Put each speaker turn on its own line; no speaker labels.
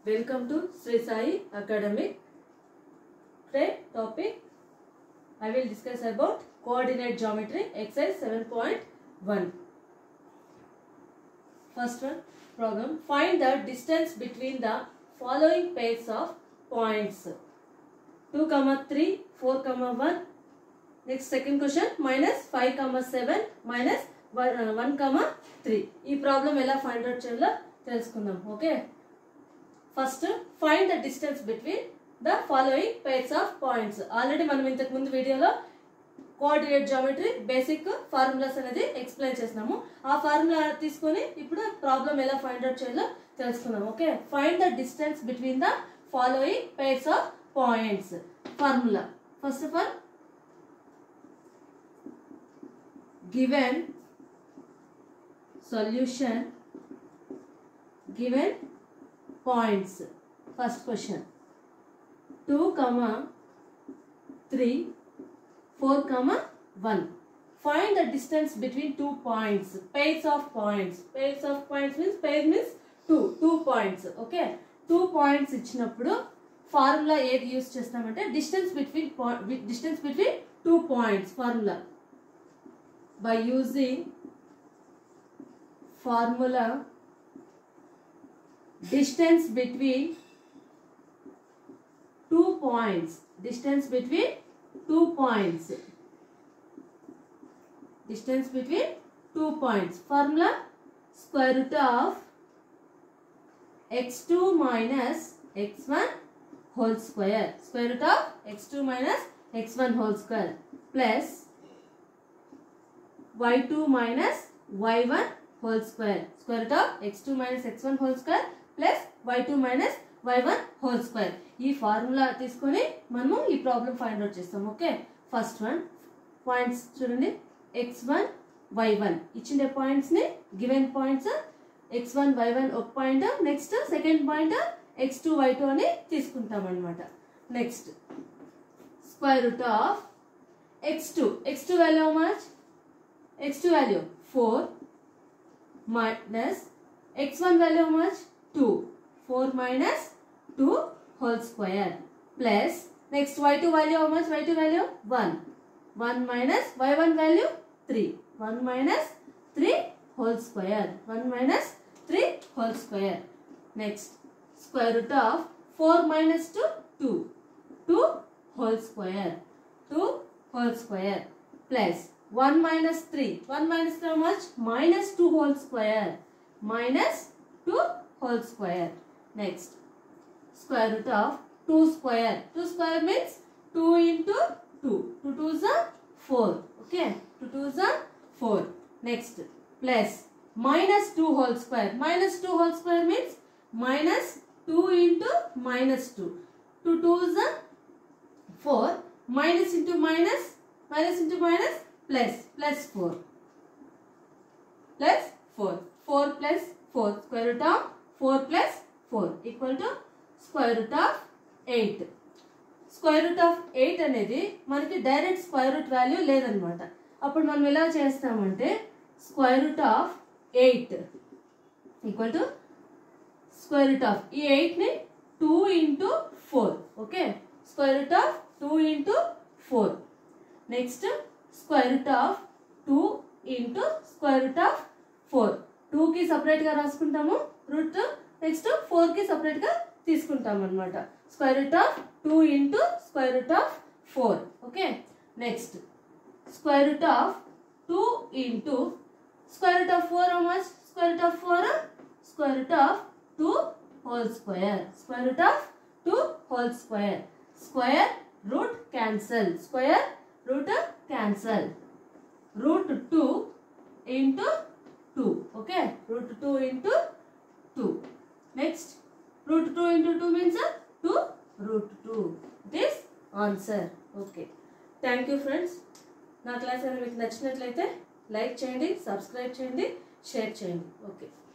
Welcome to Sri Sai Academic. Today topic I will discuss about coordinate geometry exercise 7.1. First one problem. Find the distance between the following pairs of points 2, 3, 4, 1. Next second question minus 5, 7 minus 1, 3. This problem ela find out cheyalo telusukundam. Okay. First find the distance between the following pairs of points. Already మనం ఇంతకు ముందు వీడియోలో coordinate geometry basic formulas అనేది explain చేస్తున్నాము. ఆ formula తీసుకొని ఇప్పుడు problem ఎలా ఫైండ్ అవుట్ చేయాలో తెలుసుకుందాం. Okay, find the distance between the following pairs of points. Formula first of all given solution, given points. First question 2, 3, 4, 1. Find the distance between 2 points. Pairs of points. Pairs of points means pair means 2 points. Okay, 2 points ఇచ్చినప్పుడు formula ఏది use చేస్తామంటే distance between 2 points formula. By using formula distance between 2 points, distance between 2 points, distance between 2 points, formula square root of x2 minus x1 whole square, square root of x2 minus x1 whole square plus y2 minus y1 whole square, square root of x2 minus x1 whole square plus y2 minus y1 whole square. ఈ ఫార్ములా తీసుకొని మనము ఈ problem find out చేస్తాం. Okay, first one points చూడండి, x1 y1 ఇచ్చిన points ని given points x1 y1 ఒక point, next second point x2 y2 అని తీసుకుంటాం అన్నమాట. Next square root of x2 value how much, x2 value 4 minus x1 value how much 2, 4 minus 2 whole square plus next y2 value how much, y2 value 1 minus y1 value 3, 1 minus 3 whole square, 1 minus 3 whole square. Next square root of 4 minus 2 whole square, 2 whole square plus 1 minus 3 how much, minus 2 whole square, minus 2 whole square. Next square root of 2 square means 2 into 2, 2 2s are 4. Okay, 2 2s are 4. Next plus minus 2 whole square, minus 2 whole square means minus 2 into minus 2, 2 2s are 4, minus into minus, minus into minus plus 4 plus 4, 4 plus 4, square root of 4 plus 4 equal to square root of 8. Square root of 8 అనేది మనకి direct square root value లేదనమాట. అప్పుడు మనం ఎలా చేస్తామంటే square root of 8 equal to square root of ఈ 8 ని 2 into 4. Okay, square root of 2 into 4. Next square root of 2 into square root of 4. 2 కి సెపరేట్ గా రాసుకుంటాము రూట్, నెక్స్ట్ 4 కి సెపరేట్ గా తీసుకుంటాం అన్నమాట. Square root of 2 into square root of 4. Okay, next square root of 2 into square root of 4 how much, square root of 4 square root of 2 whole square, square root of 2 whole square, square root cancel, square root cancel, root 2 into 2. Okay, root 2 into 2. Next root 2 into 2 means 2 root 2. This answer. Okay, thank you friends. నా class మీకు నచ్చినట్లయితే like చేయండి, subscribe చేయండి, share చేయండి. Okay.